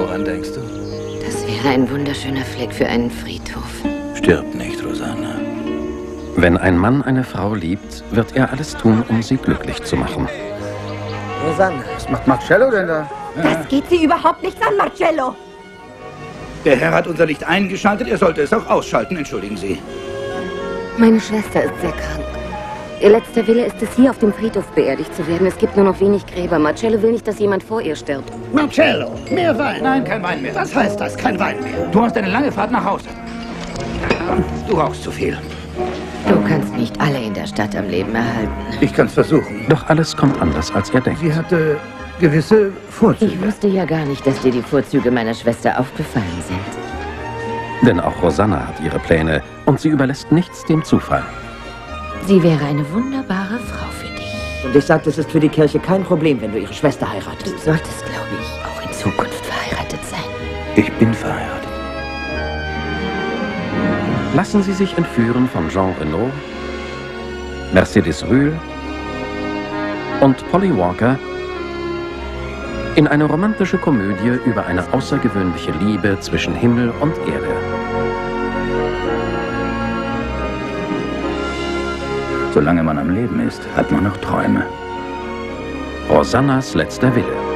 Woran denkst du? Das wäre ein wunderschöner Fleck für einen Friedhof. Stirb nicht, Rosanna. Wenn ein Mann eine Frau liebt, wird er alles tun, um sie glücklich zu machen. Rosanna, was macht Marcello denn da? Das geht Sie überhaupt nichts an, Marcello. Der Herr hat unser Licht eingeschaltet, er sollte es auch ausschalten, entschuldigen Sie. Meine Schwester ist sehr krank. Ihr letzter Wille ist es, hier auf dem Friedhof beerdigt zu werden. Es gibt nur noch wenig Gräber. Marcello will nicht, dass jemand vor ihr stirbt. Marcello, mehr Wein. Nein, kein Wein mehr. Was heißt das, kein Wein mehr? Du hast eine lange Fahrt nach Hause. Du rauchst zu viel. Du kannst nicht alle in der Stadt am Leben erhalten. Ich kann's versuchen. Doch alles kommt anders, als er denkt. Sie hatte gewisse Vorzüge. Ich wusste ja gar nicht, dass dir die Vorzüge meiner Schwester aufgefallen sind. Denn auch Rosanna hat ihre Pläne und sie überlässt nichts dem Zufall. Sie wäre eine wunderbare Frau für dich. Und ich sagte, es ist für die Kirche kein Problem, wenn du ihre Schwester heiratest. Du solltest, glaube ich, auch in Zukunft verheiratet sein. Ich bin verheiratet. Lassen Sie sich entführen von Jean Reno, Mercedes Ruehl und Polly Walker in eine romantische Komödie über eine außergewöhnliche Liebe zwischen Himmel und Erde. Solange man am Leben ist, hat man noch Träume. Rosannas letzter Wille.